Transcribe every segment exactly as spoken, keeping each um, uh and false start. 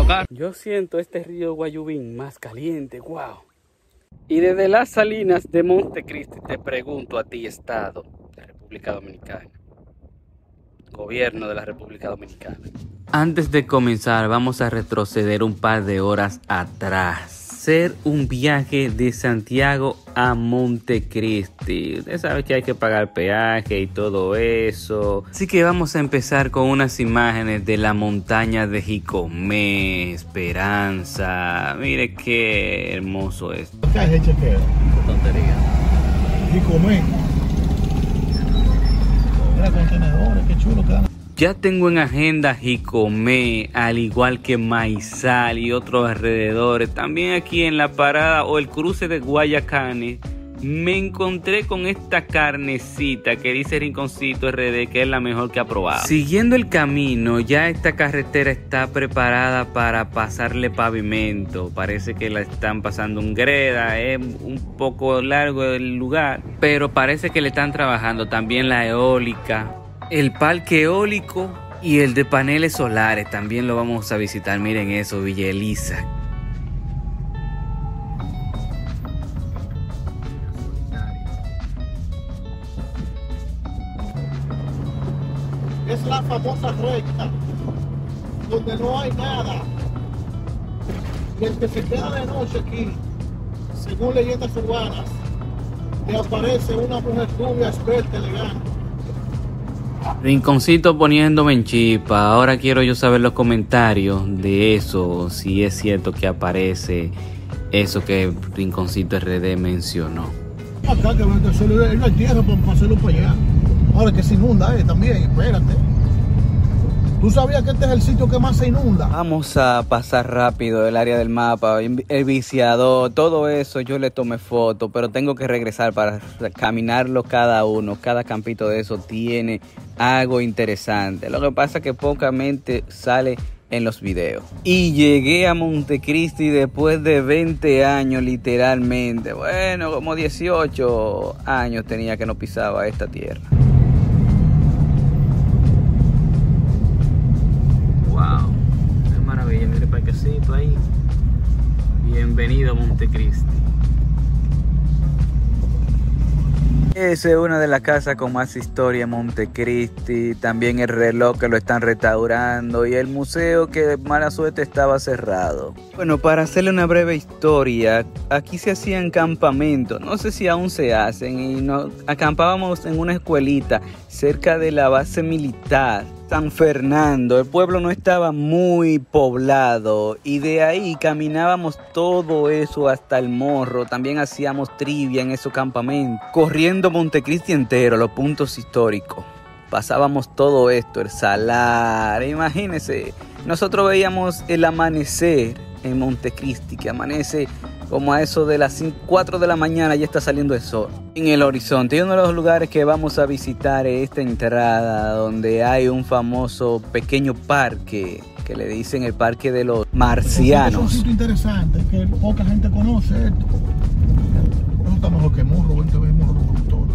carros. Yo siento este río Guayubín más caliente, wow. Y desde las salinas de Montecristi te pregunto a ti, Estado de República Dominicana, Gobierno de la República Dominicana. Antes de comenzar, vamos a retroceder un par de horas atrás. Hacer un viaje de Santiago a Montecristi. Usted sabe que hay que pagar peaje y todo eso. Así que vamos a empezar con unas imágenes de la montaña de Jicomé, Esperanza. Mire qué hermoso es. ¿Qué es el chequeo? Qué tontería. Jicomé. Mira contenedores, qué chulo que dan. Ya tengo en agenda Jicomé, al igual que Maizal y otros alrededores. También aquí en la parada o el cruce de Guayacanes me encontré con esta carnecita que dice Rinconcito R D, que es la mejor que ha probado. Siguiendo el camino, ya esta carretera está preparada para pasarle pavimento. Parece que la están pasando en greda, es un poco largo el lugar, pero parece que le están trabajando también la eólica. El parque eólico y el de paneles solares también lo vamos a visitar. Miren eso, Villa Elisa. Es la famosa recta, donde no hay nada. Y el que se queda de noche aquí, según leyendas urbanas, le aparece una mujer rubia, experta, elegante. Rinconcito poniéndome en chipa. Ahora quiero yo saber los comentarios de eso, si es cierto que aparece eso que Rinconcito R D mencionó. Acá que va a solo él no hay tierra para hacerlo para allá. Ahora que se inunda eh, también, espérate. ¿Tú sabías que este es el sitio que más se inunda? Vamos a pasar rápido el área del mapa, el viciador, todo eso yo le tomé foto, pero tengo que regresar para caminarlo cada uno. Cada campito de eso tiene algo interesante. Lo que pasa es que pocamente sale en los videos. Y llegué a Montecristi después de veinte años literalmente. Bueno, como dieciocho años tenía que no pisaba esta tierra. Wow, qué maravilla, mire el parquecito ahí. Bienvenido a Montecristi. Esa es una de las casas con más historia en Montecristi. También el reloj que lo están restaurando y el museo que de mala suerte estaba cerrado. Bueno, para hacerle una breve historia, aquí se hacían campamentos, no sé si aún se hacen, y nos acampábamos en una escuelita cerca de la base militar San Fernando. El pueblo no estaba muy poblado y de ahí caminábamos todo eso hasta el Morro. También hacíamos trivia en esos campamentos, corriendo Montecristi entero, los puntos históricos. Pasábamos todo esto, el salar, imagínense. Nosotros veíamos el amanecer en Montecristi, que amanece como a eso de las cuatro de la mañana, ya está saliendo el sol en el horizonte. Y uno de los lugares que vamos a visitar es esta entrada, donde hay un famoso pequeño parque que le dicen el Parque de los Marcianos. Es un sitio interesante que poca gente conoce esto. No está mejor que Morro, veinte veces Morro con todo.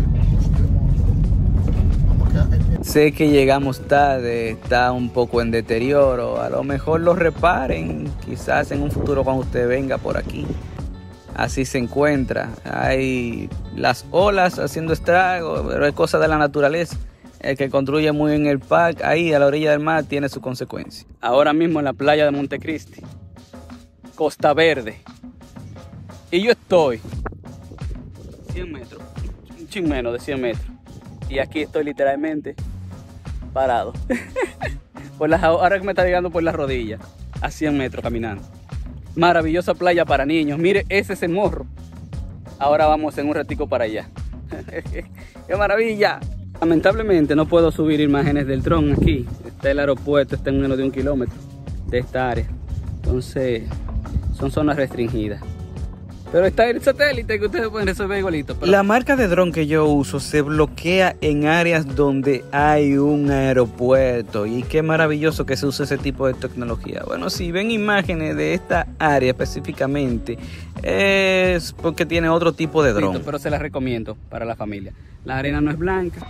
Sé que llegamos tarde, está un poco en deterioro, a lo mejor lo reparen, quizás en un futuro cuando usted venga por aquí. Así se encuentra, hay las olas haciendo estragos, pero es cosa de la naturaleza. El que construye muy en el parque, ahí a la orilla del mar, tiene su consecuencia. Ahora mismo en la playa de Montecristi, Costa Verde, y yo estoy cien metros, un chin menos de cien metros. Y aquí estoy literalmente parado. por las, ahora que me está llegando por las rodillas, a cien metros caminando. Maravillosa playa para niños. Mire, ese es el Morro. Ahora vamos en un ratico para allá. ¡Qué maravilla! Lamentablemente no puedo subir imágenes del dron aquí. Está el aeropuerto, está en menos de un kilómetro de esta área. Entonces, son zonas restringidas. Pero está el satélite que ustedes pueden resolver igualito. Pero... La marca de dron que yo uso se bloquea en áreas donde hay un aeropuerto. Y qué maravilloso que se use ese tipo de tecnología. Bueno, si ven imágenes de esta área específicamente, es porque tiene otro tipo de dron. Pero se las recomiendo para la familia. La arena no es blanca,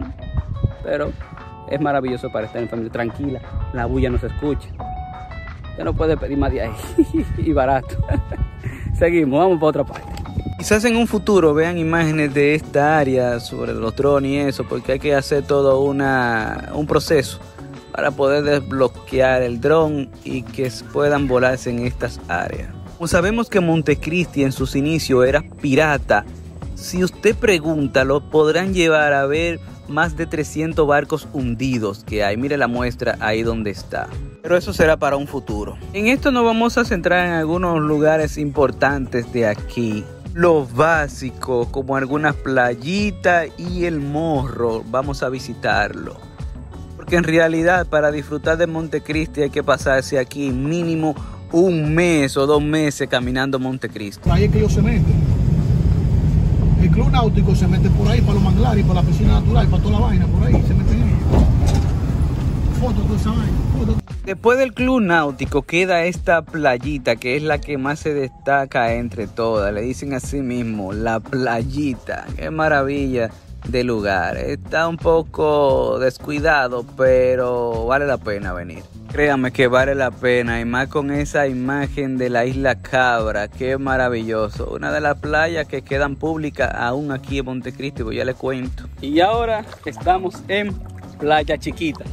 pero es maravilloso para estar en familia tranquila. La bulla no se escucha. Usted no puede pedir más de ahí. Y barato. Seguimos, vamos para otra parte. Quizás en un futuro vean imágenes de esta área sobre los drones y eso, porque hay que hacer todo una, un proceso para poder desbloquear el dron y que puedan volarse en estas áreas. Como sabemos que Montecristi en sus inicios era pirata, si usted pregunta, lo podrán llevar a ver más de trescientos barcos hundidos que hay. Mire la muestra ahí donde está. Pero eso será para un futuro. En esto nos vamos a centrar en algunos lugares importantes de aquí. Lo básico, como algunas playitas y el morro, vamos a visitarlo. Porque en realidad para disfrutar de Montecristi hay que pasarse aquí mínimo un mes o dos meses caminando Montecristi. Ahí es que ellos se meten. El club náutico se mete por ahí para los manglares, para la piscina natural, para toda la vaina, por ahí se meten ellos. Fotos, toda esa vaina, fotos. Después del club náutico queda esta playita que es la que más se destaca entre todas. Le dicen así mismo, la playita. Qué maravilla de lugar. Está un poco descuidado, pero vale la pena venir. Créanme que vale la pena, y más con esa imagen de la isla Cabra. Qué maravilloso. Una de las playas que quedan públicas aún aquí en Montecristi, pues ya les cuento. Y ahora estamos en Playa Chiquita.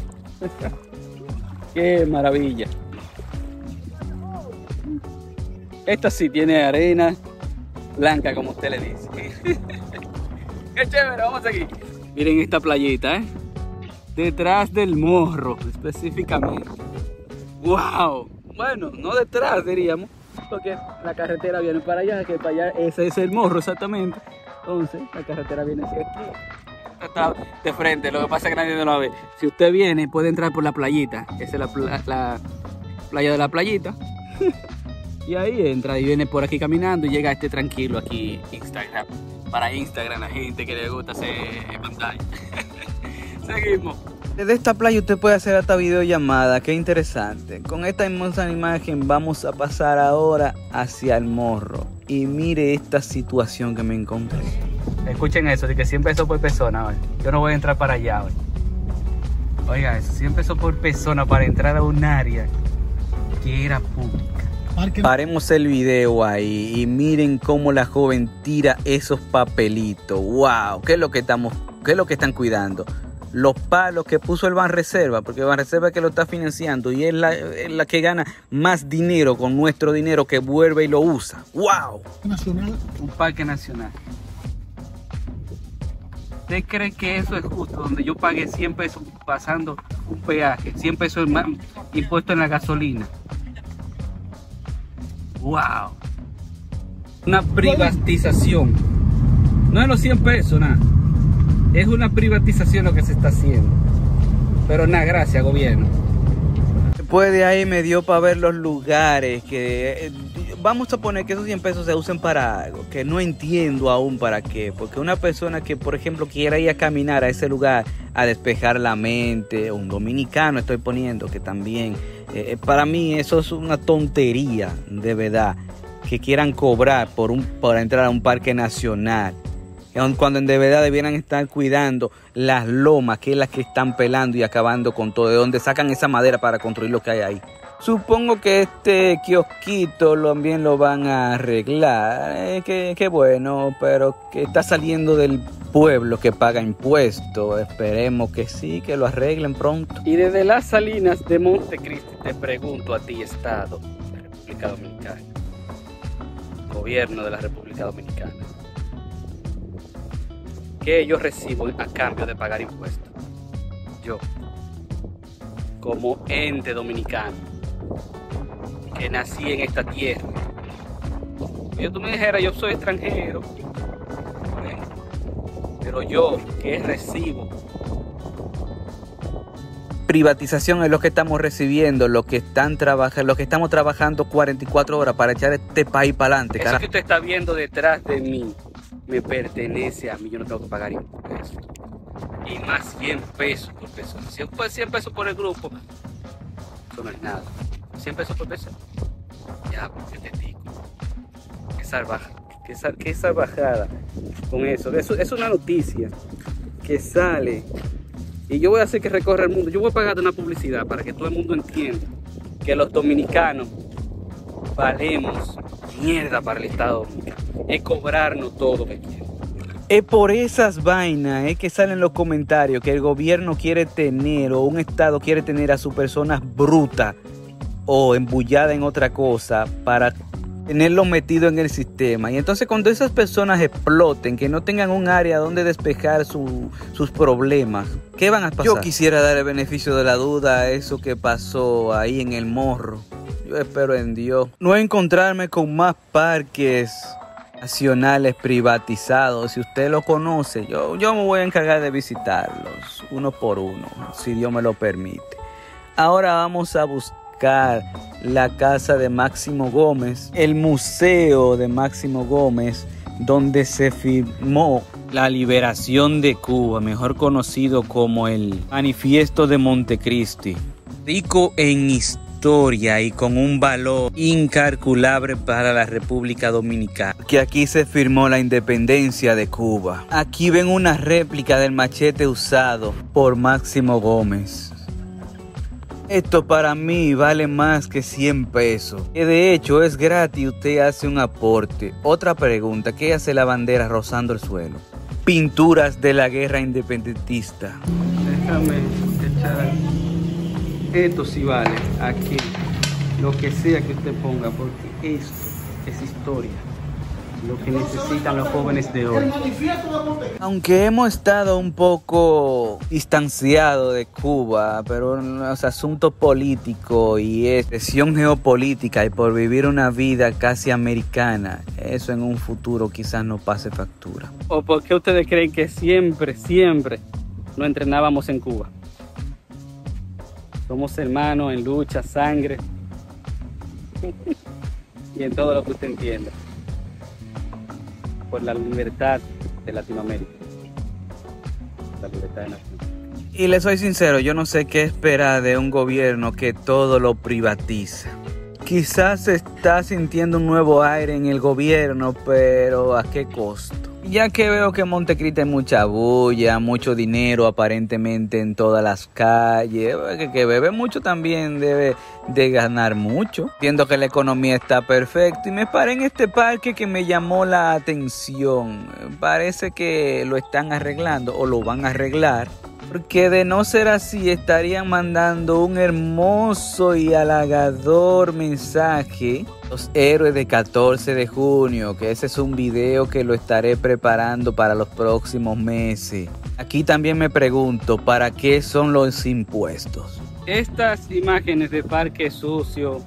Qué maravilla. Esta sí tiene arena blanca, como usted le dice. Qué chévere, vamos a seguir. Miren esta playita, ¿eh? Detrás del morro, específicamente. ¡Wow! Bueno, no detrás, diríamos, porque la carretera viene para allá, que para allá ese es el morro exactamente. Entonces, la carretera viene hacia aquí. Está de frente, lo que pasa es que nadie lo ve. Si usted viene, puede entrar por la playita. Esa es la, pla la playa de la playita. Y ahí entra y viene por aquí caminando y llega este tranquilo aquí Instagram. Para Instagram, la gente que le gusta hacer pantalla. Seguimos. Desde esta playa usted puede hacer hasta videollamada, qué interesante. Con esta hermosa imagen vamos a pasar ahora hacia el morro. Y mire esta situación que me encontré. Escuchen eso, de que cien pesos por persona hoy. Yo no voy a entrar para allá hoy. Oiga, eso, cien pesos por persona para entrar a un área que era pública. Paremos el video ahí y miren cómo la joven tira esos papelitos. Wow, ¿qué es lo que estamos, qué es lo que están cuidando? Los palos que puso el Banreserva, porque el Banreserva es que lo está financiando y es la, es la que gana más dinero con nuestro dinero, que vuelve y lo usa. ¡Wow! Nacional. Un parque nacional. ¿Usted cree que eso es justo? Donde yo pagué cien pesos pasando un peaje, cien pesos más impuesto en la gasolina. ¡Wow! Una privatización. No es los cien pesos, nada. Es una privatización lo que se está haciendo. Pero nada, gracias, gobierno. Después de ahí me dio para ver los lugares que... Eh, vamos a poner que esos cien pesos se usen para algo, que no entiendo aún para qué. Porque una persona que, por ejemplo, quiera ir a caminar a ese lugar, a despejar la mente, un dominicano estoy poniendo, que también... Eh, para mí eso es una tontería, de verdad. Que quieran cobrar por, un, por entrar a un parque nacional. Cuando de verdad debieran estar cuidando las lomas, que es las que están pelando y acabando con todo, de donde sacan esa madera para construir lo que hay ahí. Supongo que este kiosquito también lo van a arreglar, eh, que, que bueno, pero que está saliendo del pueblo que paga impuestos. Esperemos que sí, que lo arreglen pronto. Y desde las salinas de Montecristi te pregunto a ti, Estado de la República Dominicana, Gobierno de la República Dominicana, ¿qué yo recibo a cambio de pagar impuestos? Yo, como ente dominicano, que nací en esta tierra. Yo tú me dijeras, yo soy extranjero, pero yo, ¿qué recibo? Privatización es lo que estamos recibiendo, lo que están trabajando, lo que estamos trabajando cuarenta y cuatro horas para echar este país para adelante. Eso que usted está viendo detrás de mí me pertenece a mí, yo no tengo que pagar impuestos. Y más cien pesos por persona. cien pesos por el grupo, eso no es nada. cien pesos por persona. Ya, porque te digo. Qué salvaje, qué, sal, qué salvajada con eso. eso. Es una noticia que sale y yo voy a hacer que recorra el mundo. Yo voy a pagar una publicidad para que todo el mundo entienda que los dominicanos valemos mierda para el Estado Dominicano. Es cobrarnos todo lo que quieren. Es por esas vainas es que salen los comentarios que el gobierno quiere tener o un Estado quiere tener a sus personas brutas o embulladas en otra cosa para tenerlo metido en el sistema. Y entonces cuando esas personas exploten, que no tengan un área donde despejar su, sus problemas, ¿qué van a pasar? Yo quisiera dar el beneficio de la duda a eso que pasó ahí en el Morro. Yo espero en Dios no encontrarme con más parques nacionales privatizados. Si usted lo conoce, yo, yo me voy a encargar de visitarlos uno por uno, si Dios me lo permite. Ahora vamos a buscar la casa de Máximo Gómez, el museo de Máximo Gómez, donde se firmó la liberación de Cuba, mejor conocido como el Manifiesto de Montecristi, rico en historia y con un valor incalculable para la República Dominicana, que aquí se firmó la independencia de Cuba. Aquí ven una réplica del machete usado por Máximo Gómez. Esto para mí vale más que cien pesos. Que de hecho es gratis, usted hace un aporte. Otra pregunta, ¿qué hace la bandera rozando el suelo? Pinturas de la guerra independentista. Déjame echar. Esto sí vale aquí. Lo que sea que usted ponga, porque esto es historia. Lo que necesitan los jóvenes de hoy. Aunque hemos estado un poco distanciados de Cuba, pero en los asuntos políticos y es presión geopolítica y por vivir una vida casi americana, eso en un futuro quizás no pase factura. ¿O por qué ustedes creen que siempre, siempre nos entrenábamos en Cuba? Somos hermanos en lucha, sangre y en todo lo que usted entienda. Por la libertad de Latinoamérica. La libertad de Latinoamérica. Y le soy sincero, yo no sé qué esperar de un gobierno que todo lo privatiza. Quizás se está sintiendo un nuevo aire en el gobierno, pero ¿a qué costo? Ya que veo que en Montecristi hay mucha bulla, mucho dinero aparentemente en todas las calles, que, que bebe mucho también debe de ganar mucho. Viendo que la economía está perfecta y me paré en este parque que me llamó la atención. Parece que lo están arreglando o lo van a arreglar. Porque de no ser así estarían mandando un hermoso y halagador mensaje. Los héroes de catorce de junio, que ese es un video que lo estaré preparando para los próximos meses. Aquí también me pregunto, ¿para qué son los impuestos? Estas imágenes de parque sucio,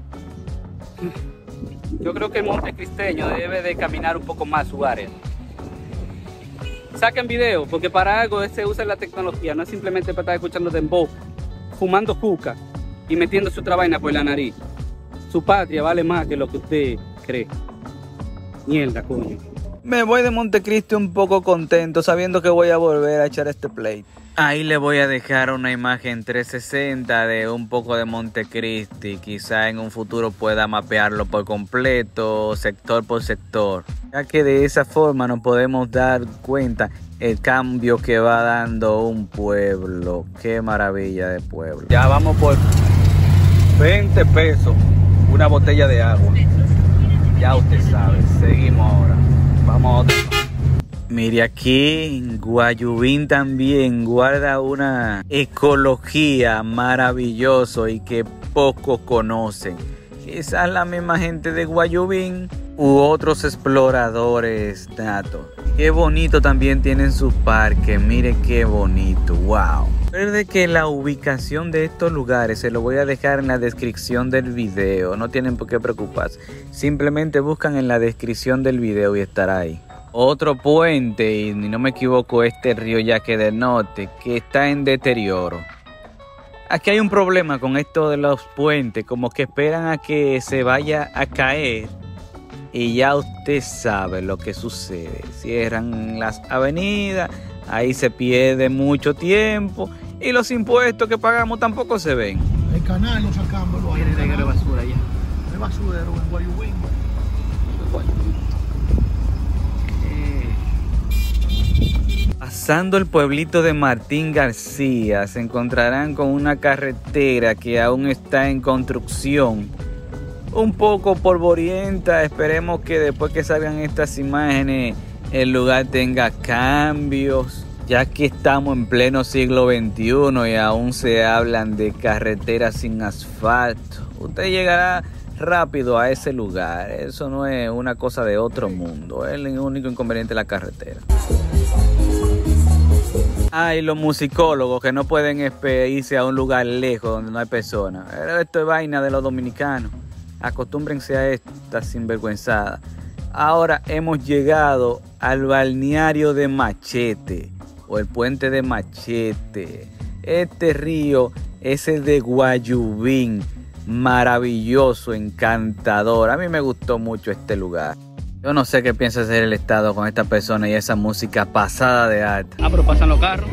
yo creo que el montecristeño debe de caminar un poco más su área. Saquen video, porque para algo se usa la tecnología, no es simplemente para estar escuchando dembow, fumando juca y metiendo su otra vaina por la nariz. Su patria vale más que lo que usted cree. Mierda, coño. Me voy de Montecristi un poco contento, sabiendo que voy a volver a echar este play. Ahí le voy a dejar una imagen trescientos sesenta de un poco de Montecristi. Quizá en un futuro pueda mapearlo por completo, sector por sector. Ya que de esa forma nos podemos dar cuenta el cambio que va dando un pueblo. Qué maravilla de pueblo. Ya vamos por veinte pesos una botella de agua. Ya usted sabe, seguimos ahora. Vamos a otro. Mire, aquí Guayubín también guarda una ecología maravillosa y que pocos conocen. Quizás la misma gente de Guayubín u otros exploradores natos. Qué bonito también tienen sus parques, mire qué bonito, wow. Recuerde que la ubicación de estos lugares se lo voy a dejar en la descripción del video, no tienen por qué preocuparse. Simplemente buscan en la descripción del video y estará ahí. Otro puente, y no me equivoco, este río Yaque del Norte, que está en deterioro. Aquí hay un problema con esto de los puentes, como que esperan a que se vaya a caer y ya usted sabe lo que sucede. Cierran las avenidas, ahí se pierde mucho tiempo y los impuestos que pagamos tampoco se ven. El canal lo sacamos, lo hay. Tiene de basura allá. El basurero en Guayubín. Pasando el pueblito de Martín García, se encontrarán con una carretera que aún está en construcción, un poco polvorienta. Esperemos que después que salgan estas imágenes el lugar tenga cambios, ya que estamos en pleno siglo veintiuno y aún se hablan de carreteras sin asfalto. Usted llegará rápido a ese lugar, eso no es una cosa de otro mundo, es el único inconveniente de la carretera. Hay los musicólogos que no pueden irse a un lugar lejos donde no hay personas. Pero esto es vaina de los dominicanos. Acostúmbrense a esta sinvergüenzada. Ahora hemos llegado al balneario de Machete o el puente de Machete. Este río es el de Guayubín. Maravilloso, encantador. A mí me gustó mucho este lugar. Yo no sé qué piensa hacer el Estado con esta persona y esa música pasada de alta. Ah, pero pasan los carros.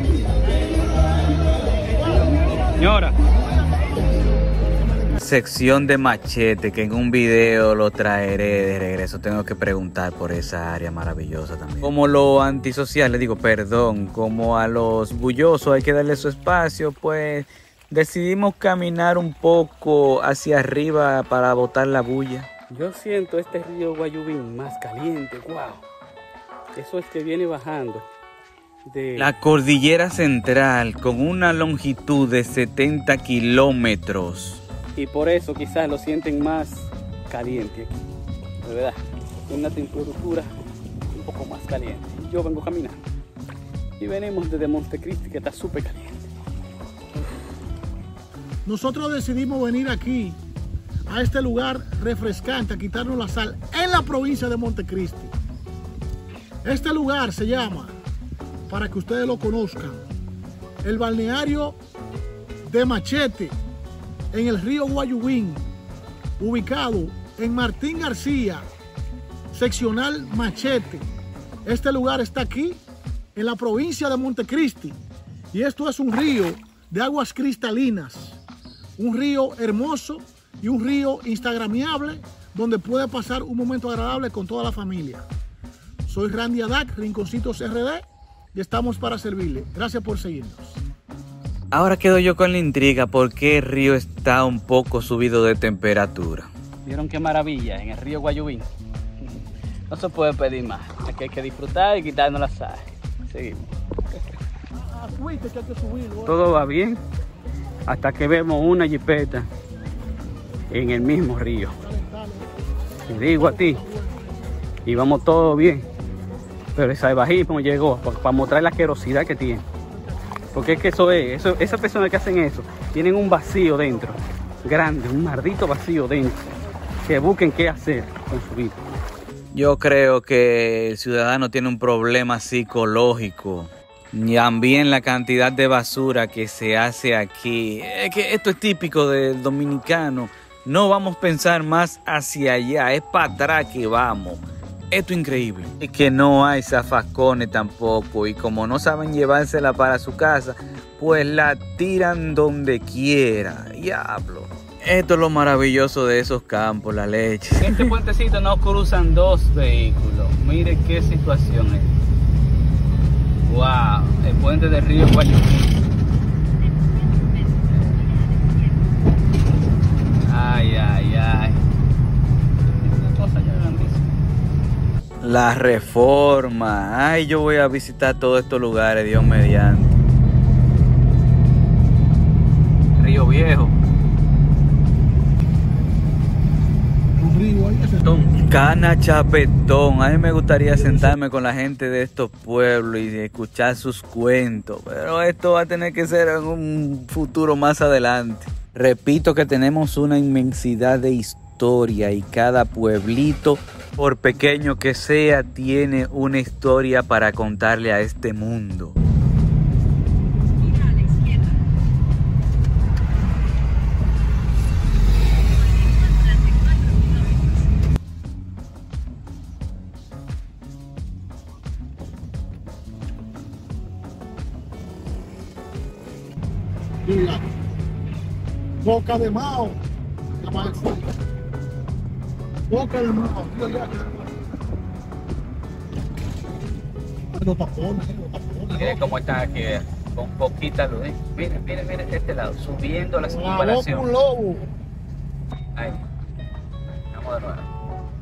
Señora. Sección de Machete, que en un video lo traeré de regreso. Tengo que preguntar por esa área maravillosa también. Como los antisociales, digo, perdón, como a los bullosos hay que darle su espacio, pues decidimos caminar un poco hacia arriba para botar la bulla. Yo siento este río Guayubín más caliente, wow. Eso es que viene bajando de la cordillera central con una longitud de setenta kilómetros. Y por eso quizás lo sienten más caliente aquí, de verdad. Una temperatura un poco más caliente. Yo vengo caminando y venimos desde Montecristi, que está súper caliente. Nosotros decidimos venir aquí, a este lugar refrescante, a quitarnos la sal, en la provincia de Montecristi. Este lugar se llama, para que ustedes lo conozcan, el balneario de Machete, en el río Guayubín, ubicado en Martín García, seccional Machete. Este lugar está aquí, en la provincia de Montecristi, y esto es un río de aguas cristalinas. Un río hermoso y un río instagramiable donde puede pasar un momento agradable con toda la familia. Soy Randy Adac, Rinconcitos R D, y estamos para servirle. Gracias por seguirnos. Ahora quedo yo con la intriga, ¿por qué el río está un poco subido de temperatura? ¿Vieron qué maravilla en el río Guayubín? No se puede pedir más. Aquí hay que disfrutar y quitarnos la sal. Seguimos. Todo va bien hasta que vemos una jipeta en el mismo río. Te digo a ti, y vamos todo bien, pero el salvajismo llegó para, para mostrar la asquerosidad que tiene. Porque es que eso es, eso, esas personas que hacen eso tienen un vacío dentro, grande, un maldito vacío dentro, que busquen qué hacer con su vida. Yo creo que el ciudadano tiene un problema psicológico. Y también la cantidad de basura que se hace aquí. Es que esto es típico del dominicano. No vamos a pensar más hacia allá, es para atrás que vamos. Esto es increíble. Es que no hay zafascones tampoco. Y como no saben llevársela para su casa, pues la tiran donde quiera. Diablo. Esto es lo maravilloso de esos campos, la leche. En este puentecito no cruzan dos vehículos. Mire qué situación es. Wow, el puente del río Guayubín. Ay, ay, ay. Una cosa ya grandísima. La Reforma. Ay, yo voy a visitar todos estos lugares, Dios mediante. Río Viejo. Un río ahí. Cana Chapetón. A mí me gustaría sentarme con la gente de estos pueblos y escuchar sus cuentos, pero esto va a tener que ser en un futuro más adelante. Repito que tenemos una inmensidad de historia y cada pueblito, por pequeño que sea, tiene una historia para contarle a este mundo. Boca de Mao. Boca de Mao. Los tapones, los tapones. Miren cómo están aquí, eh, con poquita luz. ¿eh? Miren, miren, miren este lado, subiendo la La boca circunvalación. un lobo. Ahí. Vamos de nuevo.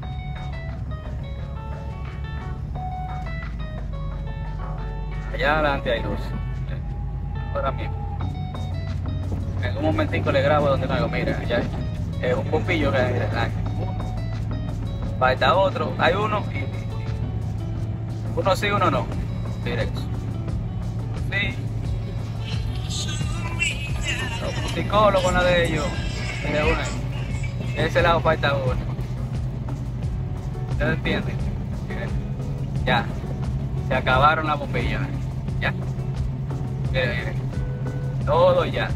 Allá adelante hay luz. Ahora mismo. En un momentico le grabo donde no hago. Mira, allá hay eh, un pompillo que hay. hay uno. Falta otro. Hay uno y, y- uno sí, uno no. Mira eso. Sí. Los psicólogos, una de ellos. Mira uno ahí. De ese lado falta uno. ¿Ustedes entienden? Miren. Ya. Se acabaron las bombillas. Ya. Miren, miren. Todo ya.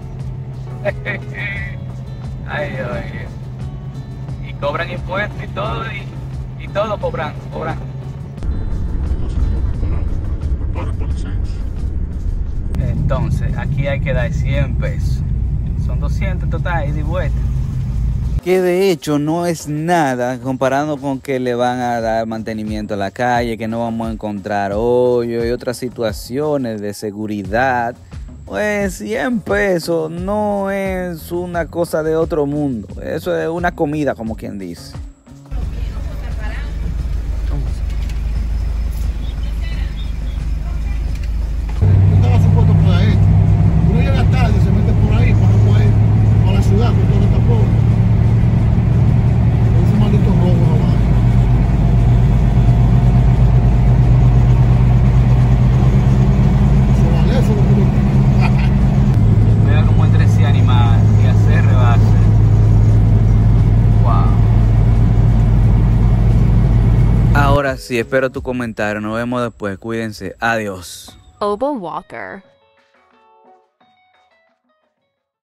Ay, ay. Y cobran impuestos y todo. Y, y todo cobran. Cobran. Entonces, aquí hay que dar cien pesos. Son doscientos total, ida y vuelta. Que de hecho no es nada comparando con que le van a dar mantenimiento a la calle, que no vamos a encontrar hoyo y otras situaciones de seguridad. Pues cien pesos no es una cosa de otro mundo. Eso es una comida, como quien dice. Estaba supuesto para esto. Uno llega tarde, se mete por ahí para no poder para la ciudad con todo el tapón. Es un maldito robo, no va. Se vale eso, lo que Vea cómo entre ese animal y hacer rebase. Wow. Ahora sí, espero tu comentario. Nos vemos después. Cuídense. Adiós. Obo Walker.